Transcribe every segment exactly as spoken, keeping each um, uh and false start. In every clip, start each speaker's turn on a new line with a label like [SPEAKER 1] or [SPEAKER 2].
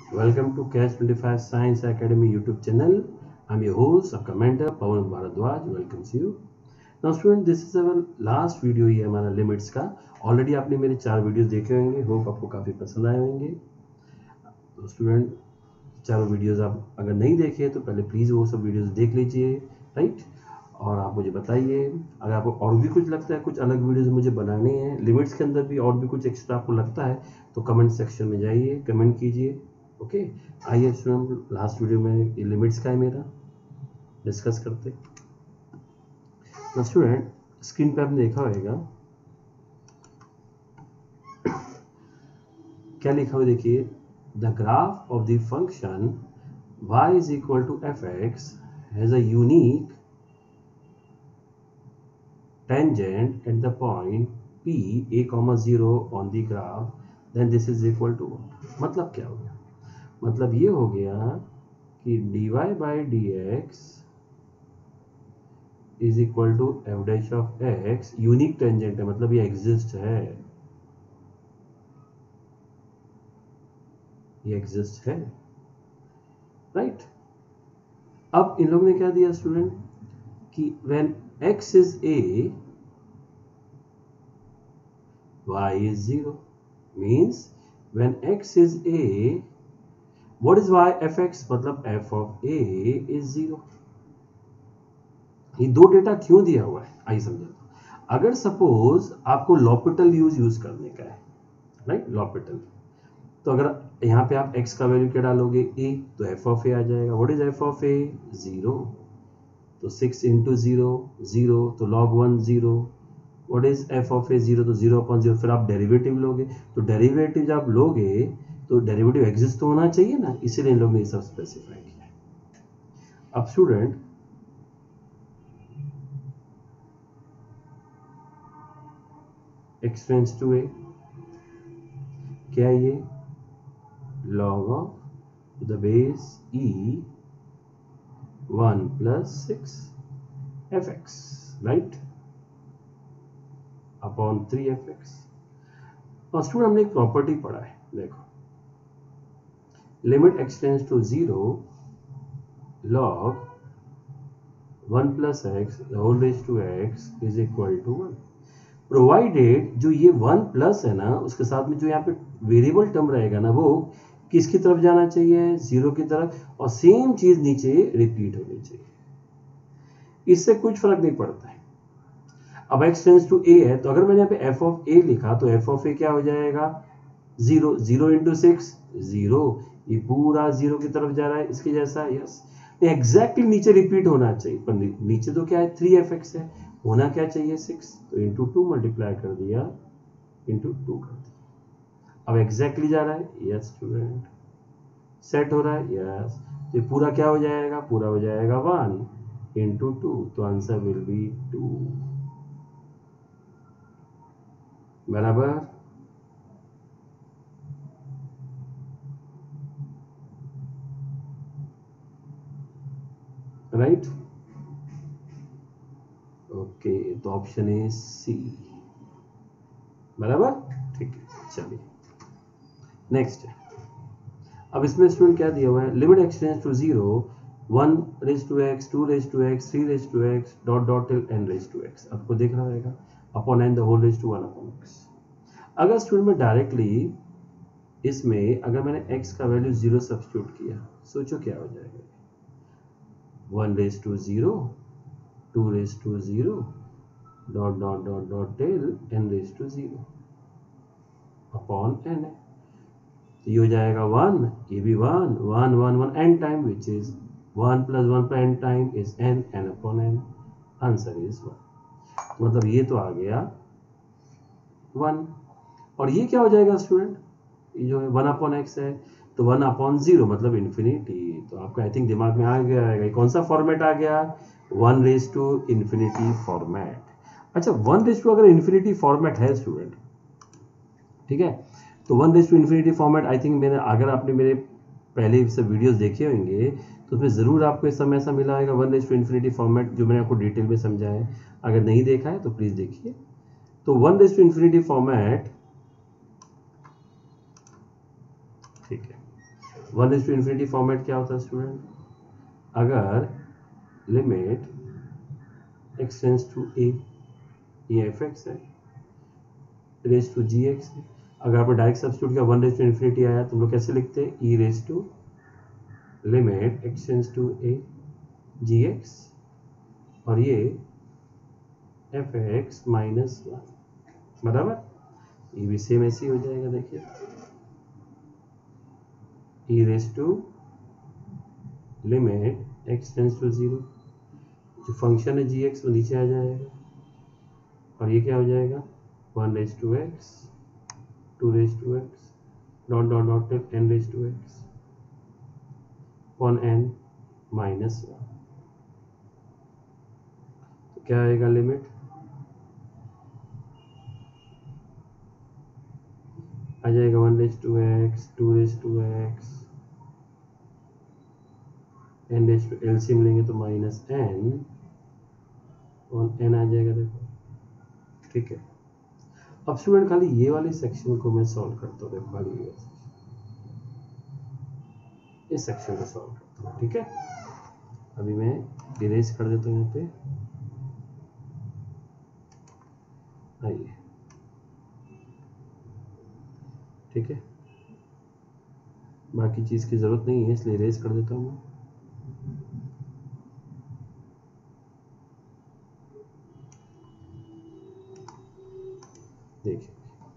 [SPEAKER 1] Welcome to Catch twenty-five Science Academy YouTube channel. I'm your host, a commenter, Pawan Bharadwaj. Welcomes you. Now student, this is our last video ये हमारा limits का. Already आपने मेरे चार videos देखे होंगे. Hope आपको काफ़ी पसंद आए होंगे. तो स्टूडेंट, चारों वीडियोस आप अगर नहीं देखे तो पहले प्लीज़ वो सब वीडियोस देख लीजिए, राइट. और आप मुझे बताइए अगर आपको और भी कुछ लगता है, कुछ अलग वीडियोस मुझे बनाने हैं लिमिट्स के अंदर भी, और भी कुछ एक्स्ट्रा आपको लगता है तो कमेंट सेक्शन में जाइए, कमेंट कीजिए. ओके, आइए स्टूडेंट, लास्ट वीडियो में ये लिमिट्स का है मेरा, डिस्कस करते. तो स्टूडेंट, स्क्रीन पे आपने देखा होगा क्या लिखा हुआ, देखिए. The graph of the function y is equal to fx has a unique tangent at the point p a comma zero on the graph, then this is equal to one. मतलब क्या हो गया? मतलब ये हो गया कि dy by dx is equal to f dash of x. Unique tangent है, मतलब ये एग्जिस्ट है, ये एग्जिस्ट है, राइट. अब इन लोगों ने क्या दिया स्टूडेंट कि when x is a, y is zero. means when x is a, what is y fx? मतलब f of a is zero. ये दो डेटा क्यों दिया हुआ है आइए समझो. अगर सपोज आपको लॉपिटल यूज यूज करने का है, राइट, लॉपिटल, तो अगर यहाँ पे आप x का वैल्यू क्या डालोगे, a, तो f ऑफ a आ जाएगा. What is f of a? Zero. तो सिक्स इंटू जीरो, जीरो, तो log one zero. What is f of a? Zero, तो जीरो अपॉन जीरो. फिर आप डेरिवेटिव लोगे, तो डेरिवेटिव जब आप लोगे तो डेरिवेटिव एग्जिस्ट तो होना चाहिए ना, इसीलिए इन लोग ने ये सब स्पेसिफाई किया है. अब student, x tends to a, क्या ये log of the base e one plus six fx, right, upon three fx. और स्टूडेंट, हमने एक प्रॉपर्टी पढ़ा है, देखो. Limit x tends to zero log one plus x the whole raised to x is equal to one. Provided जो ये one plus है ना, उसके साथ में जो यहाँ पे वेरिएबल टर्म रहेगा ना, वो किसकी तरफ जाना चाहिए? जीरो की तरफ. और सेम चीज नीचे रिपीट होनी चाहिए. इससे कुछ फर्क नहीं पड़ता है. अब x टेंड्स टू a है, तो अगर मैंने यहाँ पे f ऑफ a लिखा तो f ऑफ a क्या हो जाएगा? Zero. Zero into six, zero. ये पूरा जीरो की तरफ जा रहा है, इसके जैसा. यस, एग्जैक्टली नीचे रिपीट होना चाहिए, पर नीचे तो क्या है? थ्री एफ एक्स है, होना क्या चाहिए? सिक्स. तो इंटू टू मल्टीप्लाई कर दिया, इंटू टू कर दिया. अब एग्जैक्टली जा रहा है. यस स्टूडेंट, सेट हो रहा है. यस, तो ये पूरा क्या हो जाएगा? पूरा हो जाएगा वन इंटू टू. तो आंसर विल बी टू. बराबर. राइट. ओके, तो ऑप्शन ए सी. बराबर, ठीक है. चलिए नेक्स्ट. अब इसमें स्टूडेंट क्या दिया हुआ है? Limit x tends to zero one raise to x, two raise to x, three raise to x, dot dot till n raise to x. आपको देखना रहेगा upon n the whole raise to one upon x. अगर student में directly इसमें अगर मैंने x का value zero substitute किया, सोचो क्या हो जाएगा? One raise to zero, two raise to zero, dot dot dot dot till n raise to zero upon n है. ये हो जाएगा वन, ये भी one, one one one n time, which is one plus one पर n time is n, n upon n. Answer is one. मतलब ये तो आ गया वन. और ये क्या हो जाएगा स्टूडेंट? ये जो है वन अपॉन एक्स है, तो वन अपॉन जीरो मतलब इन्फिनिटी. तो आपका आई थिंक दिमाग में आ गया है कौन सा फॉर्मेट आ गया? One raise to infinity format. अच्छा, वन रेज टू अगर इन्फिनिटी फॉर्मेट है स्टूडेंट, ठीक है, तो one raise to infinity format I think मैंने, अगर आपने मेरे पहले से वीडियोस देखे होंगे तो उसमें ज़रूर आपको इस समय ऐसा मिला होगा one raise to infinity format, जो मैंने आपको डिटेल में समझाया है. अगर नहीं देखा है तो प्लीज़ देखिए. तो one raise to infinity format, ठीक है. One raise to infinity format क्या होता है स्टूडेंट? अगर limit x tends to a, ये एफ एक्स है, रेज टू जी एक्स है। अगर आपने डायरेक्ट सब्स्टिट्यूट किया वन रेज टू इन्फिनिटी आया तो हम लोग कैसे लिखते हैं? E raise to limit x tends to a g x, और ये एफ एक्स माइनस वन, बराबर। ये भी सेम ऐसे ही हो जाएगा, देखिए e raise to limit x tends to zero, जो फंक्शन है जी एक्स वो नीचे आ जाएगा, और ये क्या हो जाएगा? One raise to x, two raise to x, dot dot dot till n raise to x on n minus one. तो क्या आएगा? लिमिट आ जाएगा one raise to x, two raise to x, n raise to LCM लेंगे तो minus n on n आ जाएगा, देखो, ठीक है। अब स्टूडेंट खाली ये वाले सेक्शन को मैं सॉल्व करता हूँ, देखो खाली ये इस सेक्शन को सॉल्व करता हूँ, ठीक है। अभी मैं इरेज कर देता हूँ यहाँ पे, आइए, ठीक है। बाकी चीज़ की ज़रूरत नहीं है इसलिए इरेज कर देता हूँ। देखिए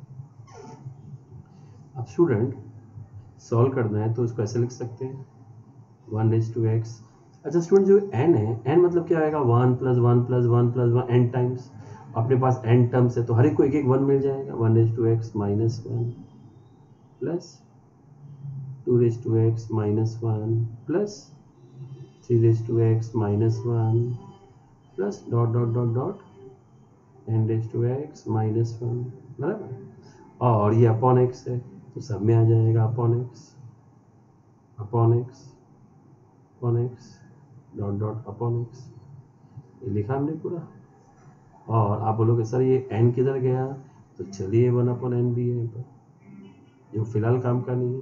[SPEAKER 1] अब स्टूडेंट सॉल्व करना है तो इसको ऐसे लिख सकते हैं वन रेज टू एक्स। अच्छा स्टूडेंट, जो एन है, एन मतलब क्या आएगा? One plus one plus one plus one n times. अपने पास एन टर्म्स है तो हर एक को एक एक वन मिल जाएगा। One raise to x minus one plus two raise to x minus one plus three raise to x minus one plus dot dot dot dot n raise to x minus one, बराबर। और ये upon x है तो सब में आ जाएगा upon x, upon x, upon x, dot dot upon x. ये लिखा हमने पूरा। और आप बोलोगे सर ये एन किधर गया? तो चलिए वन अपॉन एन भी है यहाँ पर, जो फिलहाल काम का नहीं है,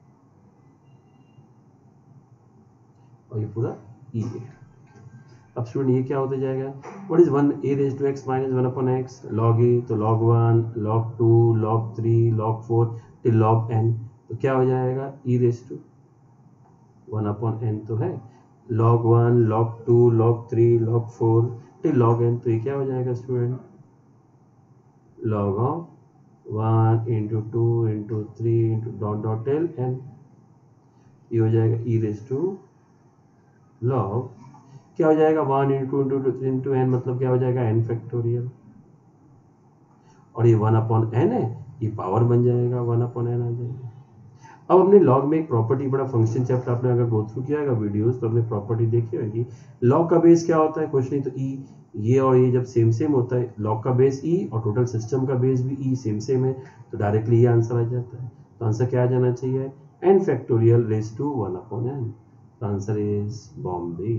[SPEAKER 1] और ये पूरा ई है। अब स्टूडेंट ये क्या होते जाएगा? What is one a raise to x minus one upon x? Log a तो log one, log two, log three, log four till log n. तो क्या हो जाएगा? E raise to one upon n तो है, log one, log two, log three, log four till log n. तो ये क्या हो जाएगा student? Log of one into two into three into dot dot till N. ये हो जाएगा ई रेज टू लॉग, क्या हो जाएगा? One into into into n मतलब क्या हो जाएगा? N factorial. और ये वन अपॉन एन है, ये पावर बन जाएगा, वन अपॉन एन आ जाएगा। अब अपने लॉग में एक प्रॉपर्टी, बड़ा फंक्शन चैप्टर आपने अगर गो थ्रू किया है वीडियोस तो अपने प्रॉपर्टी देखी होगी। लॉग का बेस क्या होता है? कुछ नहीं तो ई। ये और ये जब सेम सेम होता है, लॉग का बेस ई और टोटल सिस्टम का बेस भी ई सेम सेम है, तो डायरेक्टली ये आंसर आ जाता है। तो आंसर क्या आ जाना चाहिए? N factorial raise to one upon n. Answer is Bombay,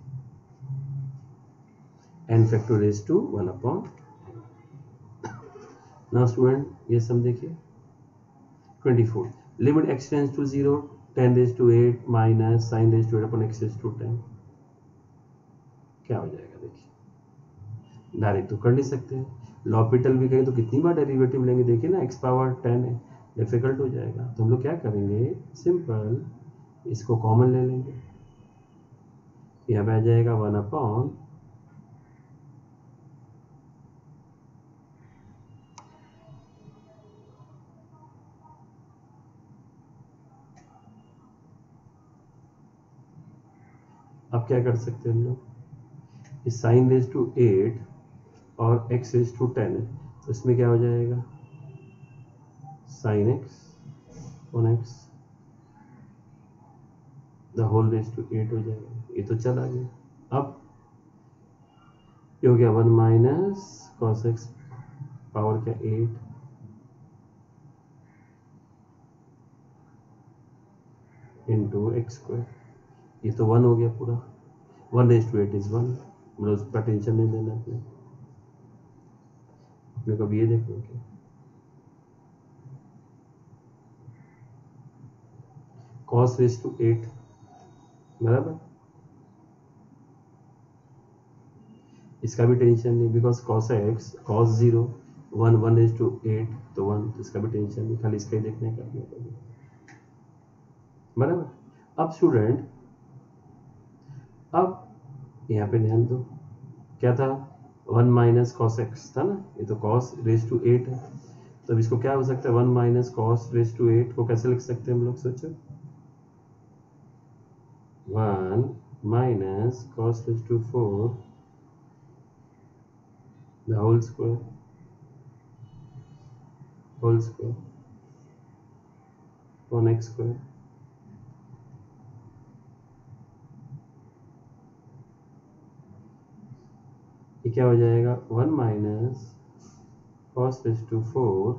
[SPEAKER 1] n factor raised to one upon n. Now student ये सम देखिए twenty four, limit x tends to zero, ten raised to eight minus sin raised to eight upon x raised to ten. क्या हो जाएगा? देखिए direct तो कर नहीं सकते हैं, लॉपिटल भी कहें तो कितनी बार डेरिवेटिव लेंगे? देखिए ना x पावर टेन है, डिफिकल्ट हो जाएगा। तो हम लोग क्या करेंगे? सिंपल इसको कॉमन ले लेंगे, यहाँ पे आ जाएगा वन अपॉन अब क्या कर सकते हैं हम लोग? इस साइन रेज टू एट और एक्स रेज टू टेन है तो इसमें क्या हो जाएगा? Sine x one x the whole raise to eight हो जाएगा। ये तो चला गया। अब ये हो गया one minus cos x power क्या एट इंटू एक्स स्क्वायर। ये तो वन हो गया पूरा, one raise to eight is one, मतलब उसका टेंशन नहीं लेना अपने अपने को। ये देखो कि कॉस रेज टू एट, बराबर। इसका भी टेंशन नहीं, because cos x cos zero one one raise to eight, तो वन, तो इसका भी टेंशन नहीं, खाली इसका ही देखने का अपने को, बराबर। अब स्टूडेंट, अब यहाँ पे ध्यान दो, क्या था, वन माइनस कॉस एक्स था ना, ये तो कॉस रेज टू एट है, तो अब इसको क्या हो सकता है, one minus cos raise to eight को कैसे लिख सकते हैं हम लोग, सोचो, one minus cos raise to four the whole square, whole square one x square, ये क्या हो जाएगा, one minus cos raise to four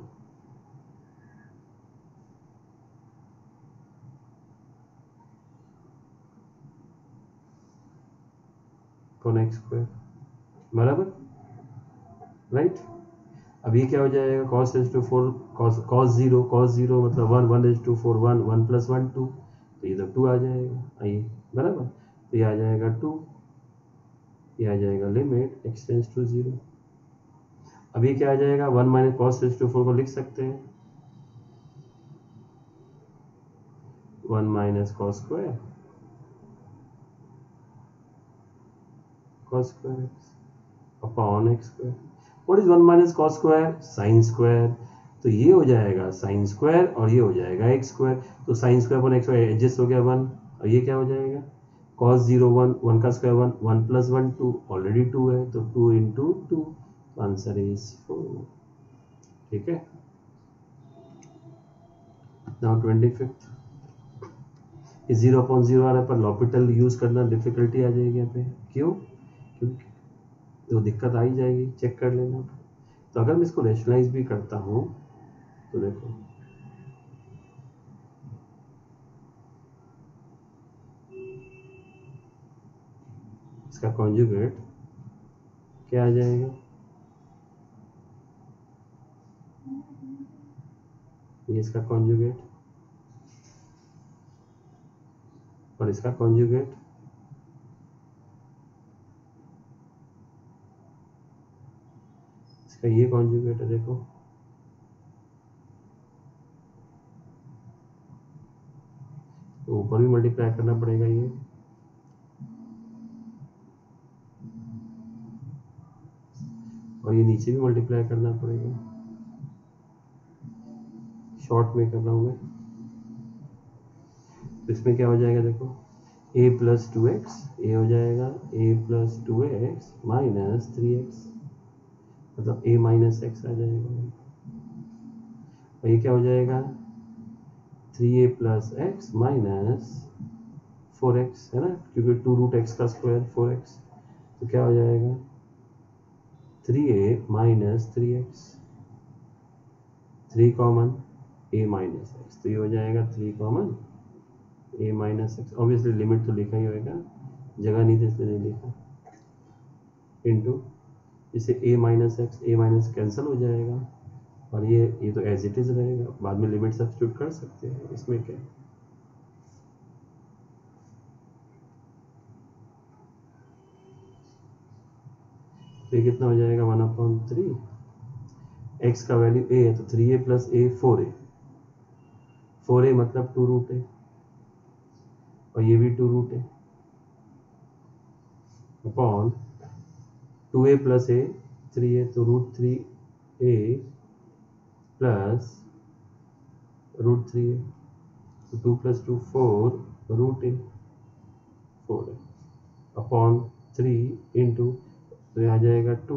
[SPEAKER 1] cos x square, बराबर, राइट। अब ये क्या हो जाएगा, cos raise to four cos cos zero, cos zero मतलब one, one raise to four one, one plus one two, तो ये तो टू आ जाएगा, आइए, बराबर, तो ये आ जाएगा टू, ये आ जाएगा limit x tends to zero. अब ये क्या आ जाएगा, one minus cos raise to four को लिख सकते हैं one minus cos square cos square x upon x square. What is one minus cos square, sine square, तो ये हो जाएगा साइन स्क्वायर और ये हो जाएगा एक्स स्क्वायर, तो sine square upon x square adjust हो गया वन, और ये क्या हो जाएगा, कॉस जीरो वन, वन का square one, one plus one two, already two है, तो two into two, answer is four, ठीक है। नाउ ट्वेंटी फिफ्थ, इस जीरो अपॉन जीरो आ रहा है, पर लॉपिटल यूज करना डिफिकल्टी आ जाएगी यहाँ पे, क्यों, क्योंकि तो दिक्कत आ ही जाएगी, चेक कर लेना। तो अगर मैं इसको रेशनलाइज भी करता हूँ तो देखो, इसका कॉन्जुगेट क्या आ जाएगा, ये इसका कॉन्जुगेट और इसका कॉन्जुगेट, इसका ये कॉन्जुगेट है, देखो तो ऊपर भी मल्टीप्लाई करना पड़ेगा ये, और ये नीचे भी मल्टीप्लाई करना पड़ेगा, शॉर्ट में कर रहा हूँ मैं, तो इसमें क्या हो जाएगा, देखो a plus two x, a हो जाएगा a plus two x minus three x, मतलब a माइनस एक्स आ जाएगा, और ये क्या हो जाएगा, three a plus x minus four x, है ना, क्योंकि टू रूट एक्स का स्क्वायर फोर एक्स, तो क्या हो जाएगा, three a minus three x, three common a minus x, तो ये हो जाएगा three common a minus x, obviously limit तो लिखा ही होगा, जगह नहीं थी इसलिए नहीं लिखा, इंटू इसे a minus x, a minus cancel हो जाएगा, और ये ये तो एज इट इज रहेगा, बाद में लिमिट सब्स्टिट्यूट कर सकते हैं, इसमें क्या, तो ये कितना हो जाएगा, वन अपॉन थ्री, एक्स का वैल्यू a है तो three a plus a four a, four a मतलब टू रूट ए, और ये भी two root a, upon two a plus a three a, तो root three a plus root three a, तो two plus two four root a four a, upon three into, तो ये आ जाएगा two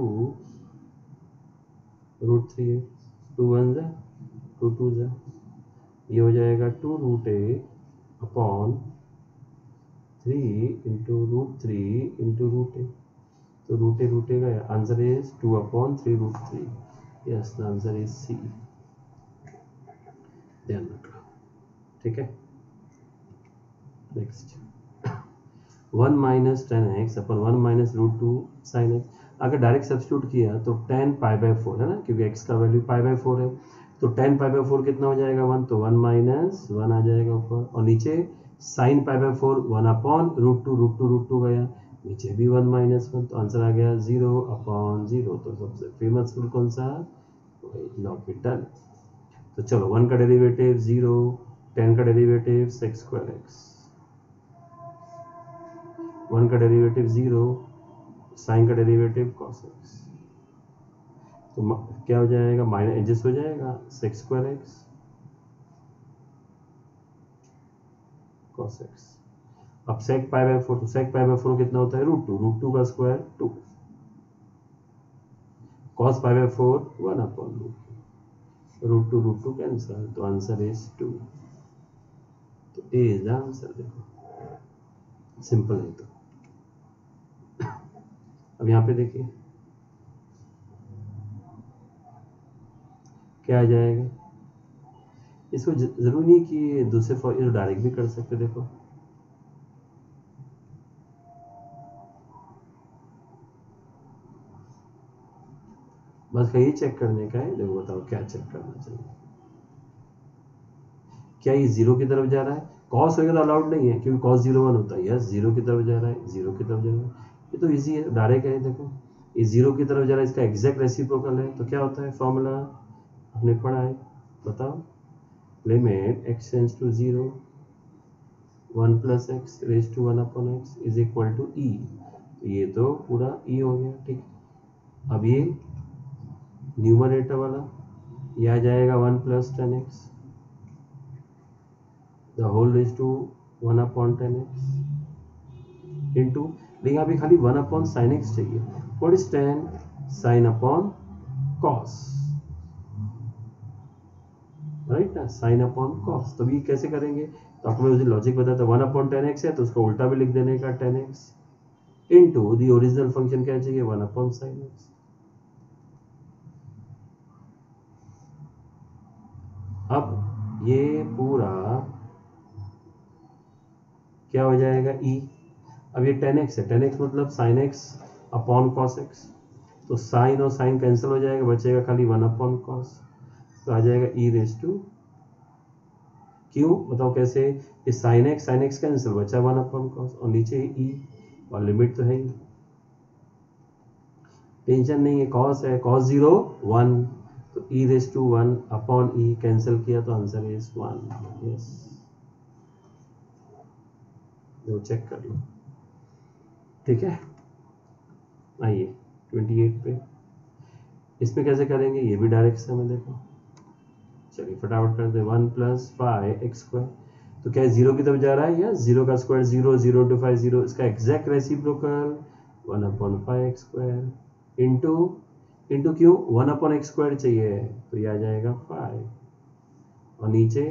[SPEAKER 1] root three a, two one जा to to जा, ये हो जाएगा two root a upon three into root three into root a, तो रूट ए रूट ए का answer is two upon three root three, yes the answer is C, ध्यान रखना, ठीक है। Next, one minus tan x upon one minus root two sine x, अगर direct substitute किया तो ten pi by four है ना, क्योंकि एक्स का वैल्यू पाई बाय फोर है, तो टेन पाई बाय फोर कितना हो जाएगा वन, तो वन माइनस वन आ जाएगा ऊपर, और नीचे sine pi by four one upon root two, root two root two गया, नीचे भी वन माइनस वन, तो आंसर आ गया जीरो अपॉन जीरो। तो सबसे फेमस रूल कौन सा, l'Hopital। तो चलो वन का डेरिवेटिव जीरो, टेन का derivative sec square x, one का डेरिवेटिव जीरो, साइन का डेरिवेटिव कॉस एक्स, तो क्या हो जाएगा, माइनस एडजस्ट हो जाएगा sec square x cos x. अब सेक पाई बाय फोर, तो सेक पाई बाय फोर कितना होता है रूट टू, रूट टू का square two, cos pi by four one upon root, root two root two cancel, तो answer is two. तो A is the answer. देखो simple है। तो अब यहाँ पे देखिए क्या आ जाएगा, इसको जरूरी नहीं कि दूसरे फॉर इसको डायरेक्ट भी कर सकते। देखो बस यही चेक करने का है। देखो बताओ क्या चेक करना चाहिए, क्या ये जीरो की तरफ जा रहा है, कॉस होगा तो अलाउड नहीं है क्योंकि कॉस जीरो वन होता है, यस जीरो की तरफ जा रहा है, जीरो की तरफ जा रहा है, ये तो इजी है, डायरेक्ट है। देखो ये जीरो की तरफ जा रहा है, इसका एग्जैक्ट रेसिप्रोकल है, तो क्या होता है फॉर्मूला आपने पढ़ा है, बताओ, limit x tends to zero, one plus x raise to one upon x is equal to e. ये तो पूरा ई हो गया, ठीक। अब ये न्यूमरेटर वाला ये आ जाएगा one plus ten x the whole raise to one upon ten x into, लेकिन अभी खाली वन अपॉन साइन एक्स चाहिए, what is ten sine upon cos, right ना, साइन अपॉन कॉस। तो ये कैसे करेंगे, तो आपको मैं उसे लॉजिक बताता, वन अपॉन टेन एक्स है तो उसका उल्टा भी लिख देने का, ten x into the original function क्या चाहिए, वन अपॉन साइन एक्स। अब ये पूरा क्या हो जाएगा ई, अब ये टेन एक्स है, टेन एक्स मतलब sine x upon cos x, तो साइन और साइन कैंसिल हो जाएगा, बचेगा खाली वन अपॉन कॉस, तो आ जाएगा ई रेज टू, क्यों बताओ कैसे, ये sine x sine x cancel, बचा वन अपॉन कॉस, और नीचे ई और लिमिट तो है ही, टेंशन नहीं है, कॉस है, कॉस जीरो वन, तो e raise to one upon e cancel किया तो आंसर इज वन। यस वो चेक कर लो, ठीक है। आइए ट्वेंटी एट पे, इसमें कैसे करेंगे, ये भी डायरेक्ट से हमें देखो, चलिए फटाफट करते हैं, one plus five x square, तो क्या जीरो की तरफ जा रहा है, या जीरो का square zero, zero two five zero, इसका exact reciprocal one upon five x square into into क्यों, वन अपॉन एक्स स्क्वायर चाहिए, तो ये आ जाएगा फाइव, और नीचे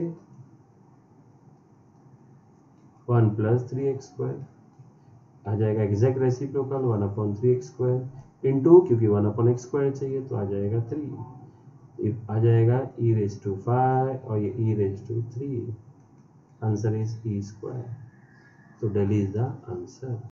[SPEAKER 1] one plus three x square आ जाएगा, exact reciprocal one upon three x square into, क्योंकि वन अपॉन एक्स स्क्वायर चाहिए तो आ जाएगा थ्री, आ जाएगा ई रेज टू फाइव और ये e raise to three, answer is e square. तो डेली इज द आंसर।